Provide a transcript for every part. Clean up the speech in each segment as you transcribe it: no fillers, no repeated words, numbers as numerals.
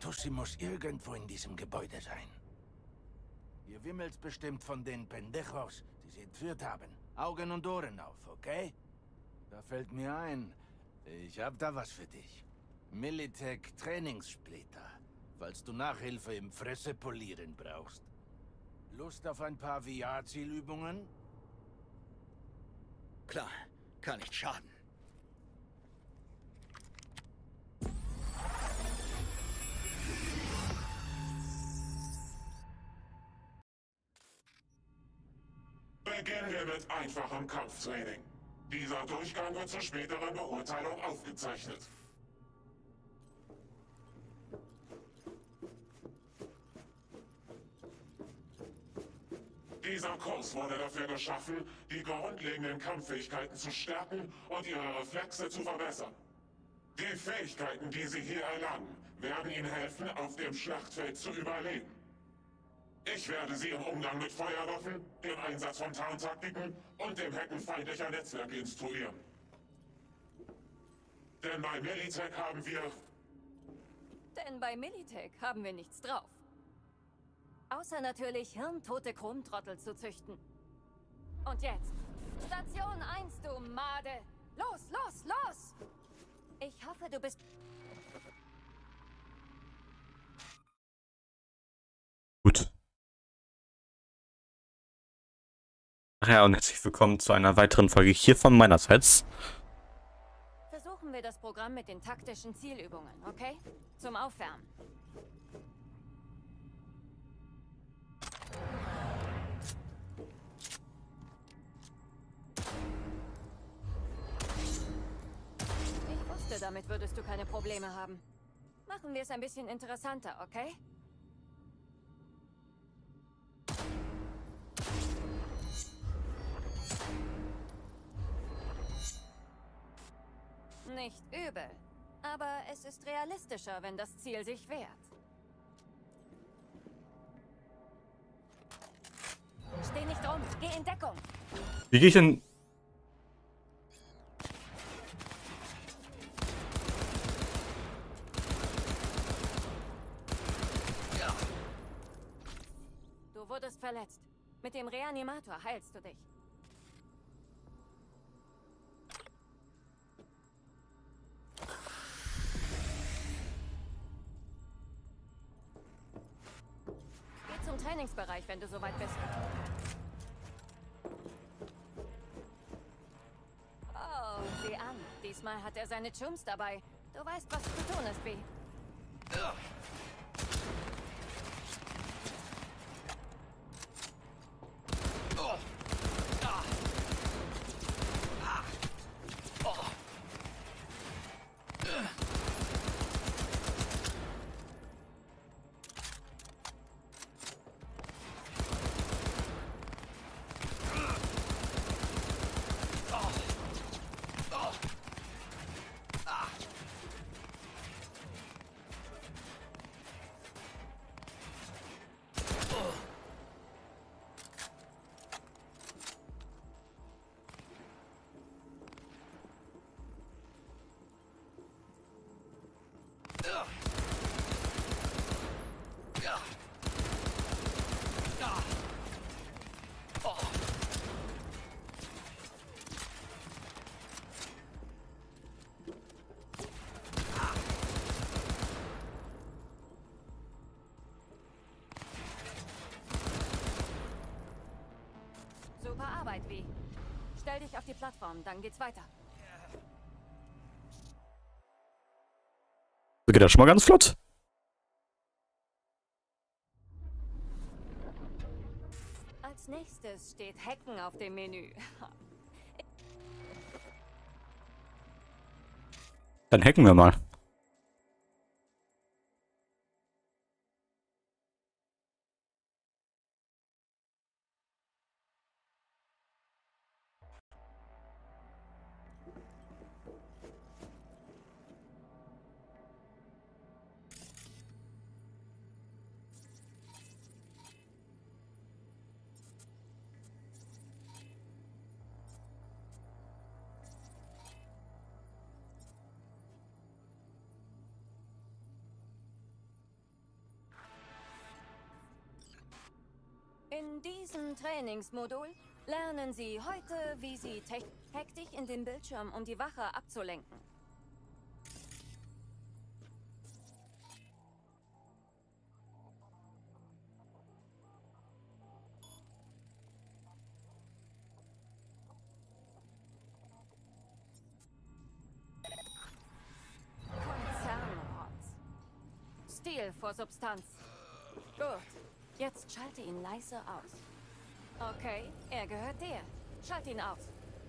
Tussi muss irgendwo in diesem Gebäude sein. Ihr wimmelt's bestimmt von den Pendejos, die sie entführt haben. Augen und Ohren auf, okay? Da fällt mir ein, ich hab da was für dich. Militech Trainingssplitter, falls du Nachhilfe im Fressepolieren brauchst. Lust auf ein paar VR-Zielübungen? Klar, kann nicht schaden. Beginnen wir mit einfachem Kampftraining. Dieser Durchgang wird zur späteren Beurteilung aufgezeichnet. Dieser Kurs wurde dafür geschaffen, die grundlegenden Kampffähigkeiten zu stärken und ihre Reflexe zu verbessern. Die Fähigkeiten, die Sie hier erlangen, werden Ihnen helfen, auf dem Schlachtfeld zu überleben. Ich werde Sie im Umgang mit Feuerwaffen, dem Einsatz von Tarntaktiken und dem Hacken feindlicher Netzwerke instruieren. Denn bei Militech haben wir nichts drauf. Außer natürlich hirntote Chromtrottel zu züchten. Und jetzt, Station 1, du Made! Los, los, los! Ich hoffe, du bist... Gut. Ach ja, und herzlich willkommen zu einer weiteren Folge hier von meinerseits. Versuchen wir das Programm mit den taktischen Zielübungen, okay? Zum Aufwärmen. Ich wusste, damit würdest du keine Probleme haben. Machen wir es ein bisschen interessanter, okay? Nicht übel. Aber es ist realistischer, wenn das Ziel sich wehrt. Steh nicht rum. Geh in Deckung. Wie gehe ich denn... Du wurdest verletzt. Mit dem Reanimator heilst du dich. Geh zum Trainingsbereich, wenn du soweit bist. Oh, sieh an. Diesmal hat er seine Chums dabei. Du weißt, was zu tun ist, Bee. Super Arbeit, Bee. Stell dich auf die Plattform, dann geht's weiter. So geht das schon mal ganz flott. Als nächstes steht Hacken auf dem Menü. Dann hacken wir mal. In diesem Trainingsmodul lernen Sie heute, wie Sie hack dich in den Bildschirm, um die Wache abzulenken. Konzernrotz. Stil vor Substanz. Gut, jetzt schalte ihn leise aus. Okay, er gehört dir. Schalt ihn aus.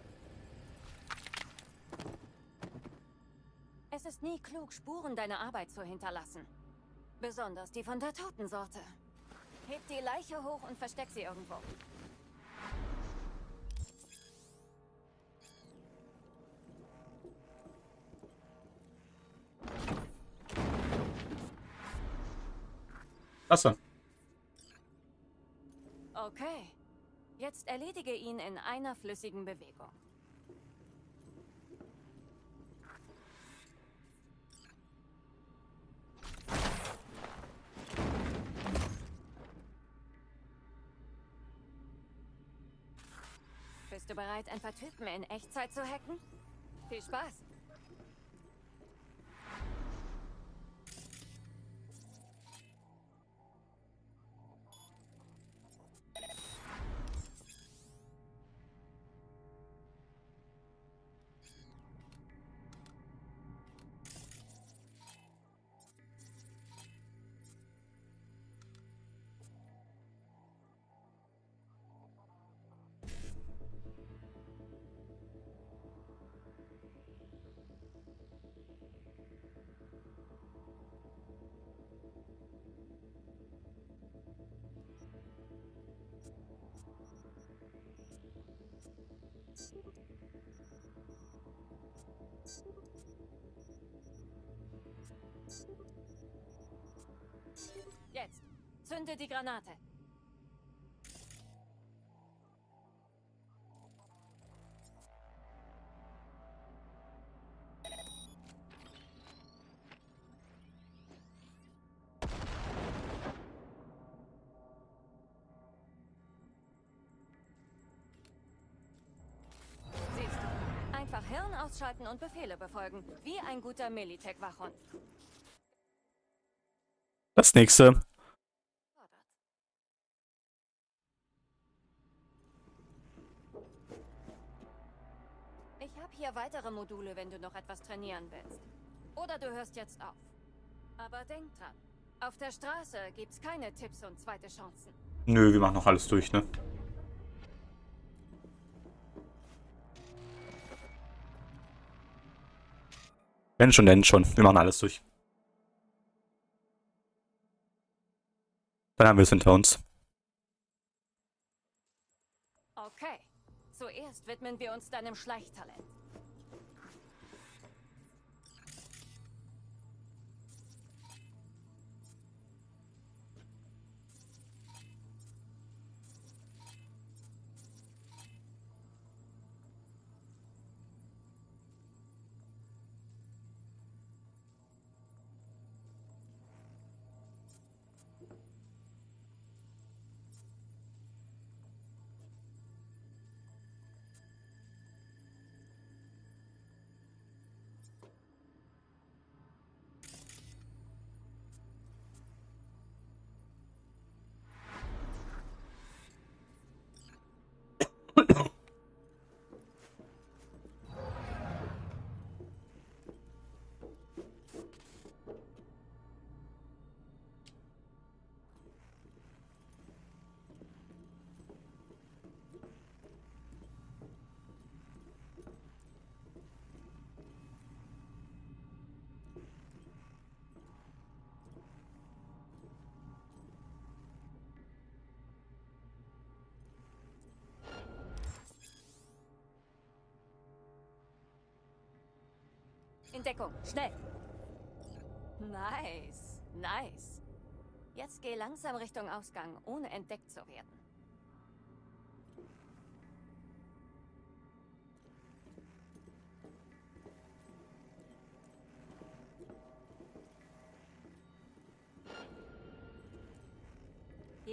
Es ist nie klug, Spuren deiner Arbeit zu hinterlassen. Besonders die von der Totensorte. Heb die Leiche hoch und versteck sie irgendwo. Klasse. Okay. Jetzt erledige ihn in einer flüssigen Bewegung. Bist du bereit, ein paar Typen in Echtzeit zu hacken? Viel Spaß! Jetzt. Zünde die Granate. Siehst du. Einfach Hirn ausschalten und Befehle befolgen. Wie ein guter Militech-Wachhund. Das nächste. Ich habe hier weitere Module, wenn du noch etwas trainieren willst. Oder du hörst jetzt auf. Aber denk dran, auf der Straße gibt's keine Tipps und zweite Chancen. Nö, wir machen noch alles durch, ne? Wenn schon, denn schon. Wir machen alles durch. Dann haben wir es hinter uns. Okay, zuerst widmen wir uns deinem Schleichtalent. In Deckung, schnell! Nice, nice. Jetzt geh langsam Richtung Ausgang, ohne entdeckt zu werden.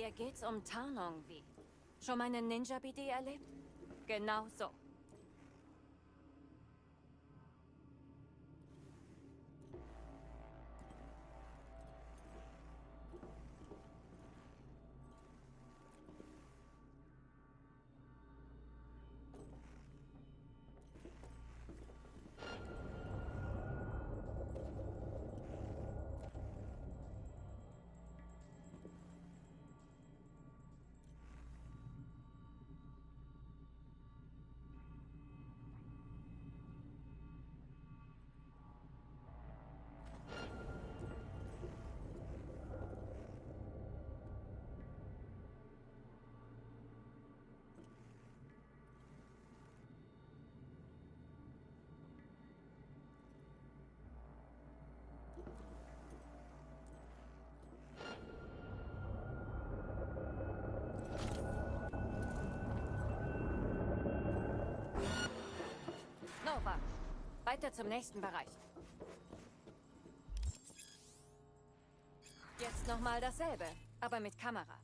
Hier geht's um Tarnung, wie? Schon mal eine Ninja-BD erlebt? Genau so. Nova, weiter zum nächsten Bereich. Jetzt nochmal dasselbe, aber mit Kamera.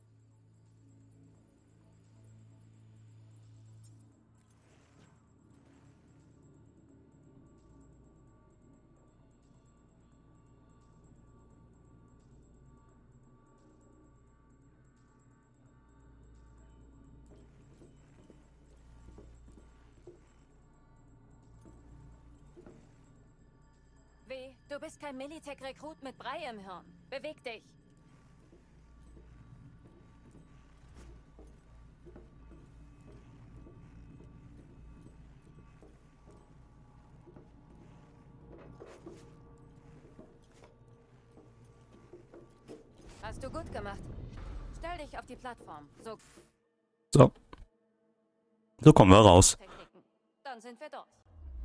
Du bist kein Militech-Rekrut mit Brei im Hirn. Beweg dich! Hast du gut gemacht. Stell dich auf die Plattform. So. So kommen wir raus. Dann sind wir durch.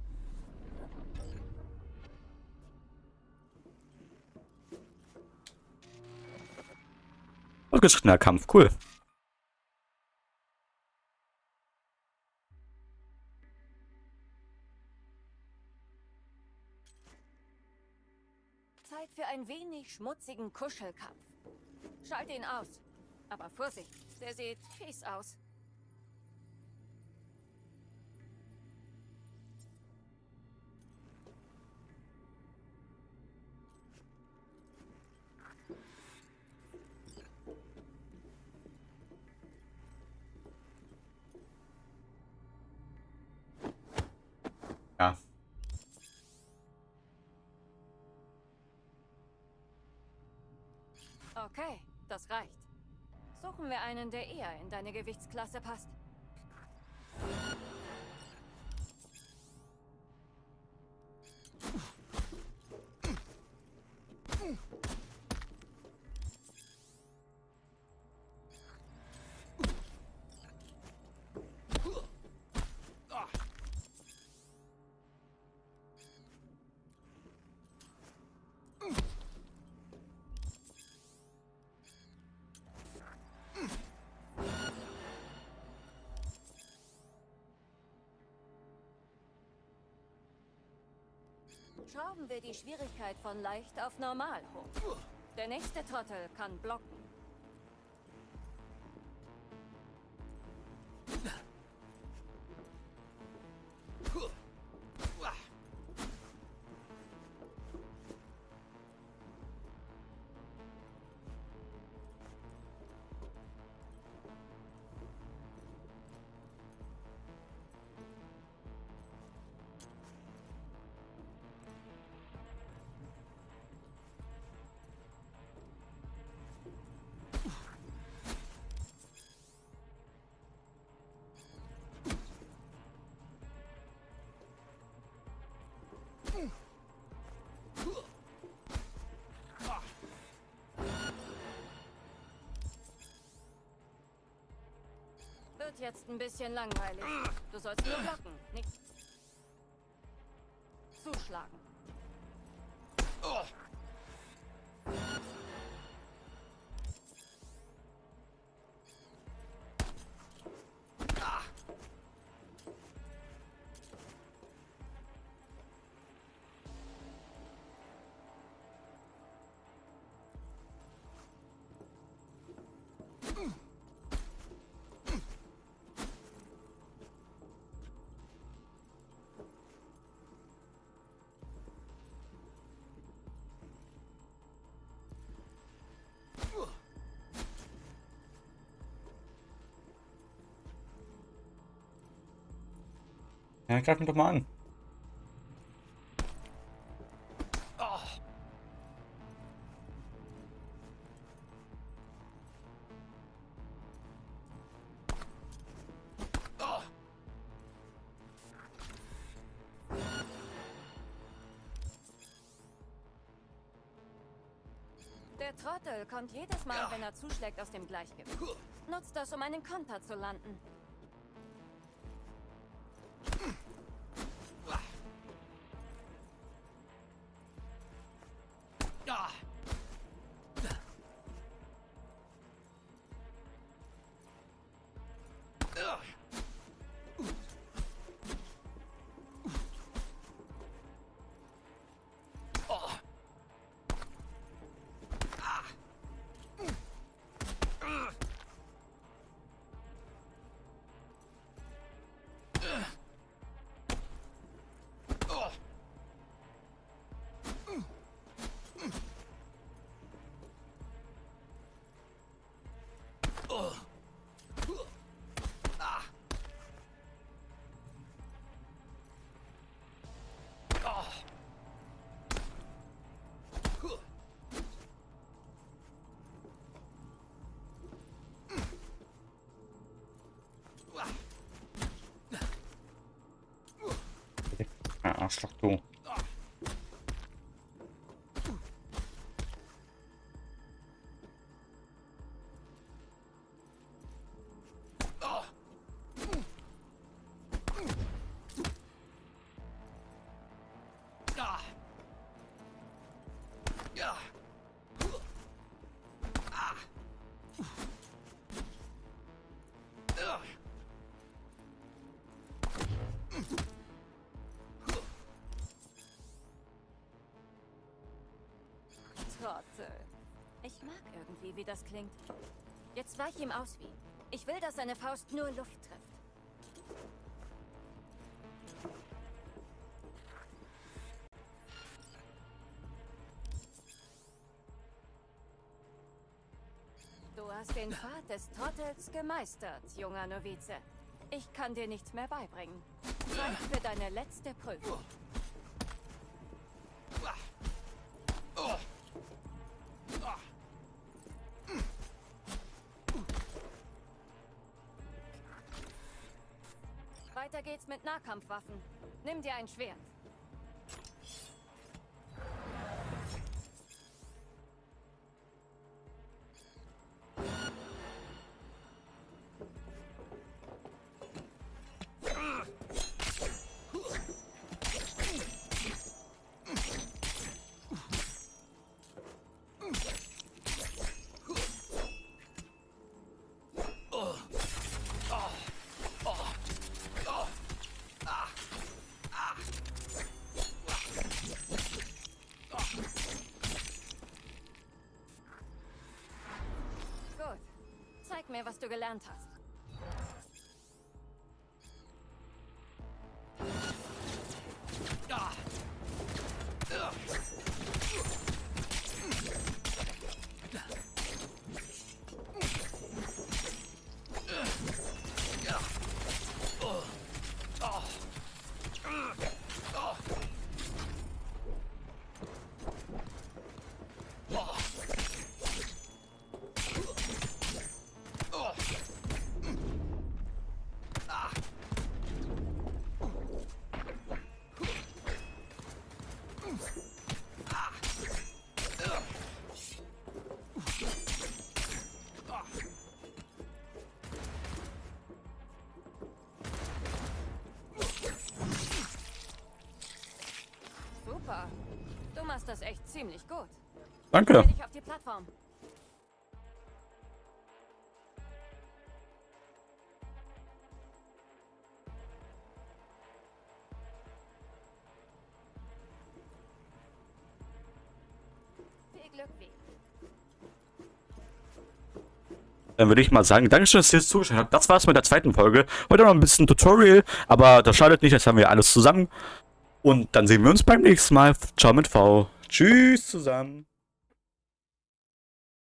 Fortgeschrittener Kampf, cool. Zeit für ein wenig schmutzigen Kuschelkampf. Schalt ihn aus. Aber Vorsicht, der sieht fies aus. Ja. Okay, das reicht. Suchen wir einen, der eher in deine Gewichtsklasse passt. Schrauben wir die Schwierigkeit von leicht auf normal hoch. Der nächste Trottel kann blocken. Wird jetzt ein bisschen langweilig. Du sollst nur blocken, nicht zuschlagen. Ja, greif mich doch mal an. Der Trottel kommt jedes Mal, wenn er zuschlägt, aus dem Gleichgewicht. Nutzt das, um einen Konter zu landen. Ja, Arschloch, du. Trottel. Ich mag irgendwie, wie das klingt. Jetzt weich ihm aus wie. Ich will, dass seine Faust nur Luft trifft. Du hast den Pfad des Trottels gemeistert, junger Novize. Ich kann dir nichts mehr beibringen. Zeit für deine letzte Prüfung. Weiter geht's mit Nahkampfwaffen. Nimm dir ein Schwert. Zeig mir, was du gelernt hast. Super. Du machst das echt ziemlich gut. Danke. Stell dich auf die Plattform. Viel Glück, wie. Dann würde ich mal sagen, Dankeschön, dass ihr jetzt zugeschaut habt. Das war's mit der zweiten Folge. Heute noch ein bisschen Tutorial, aber das schadet nicht, das haben wir alles zusammen. Und dann sehen wir uns beim nächsten Mal. Ciao mit V. Tschüss zusammen.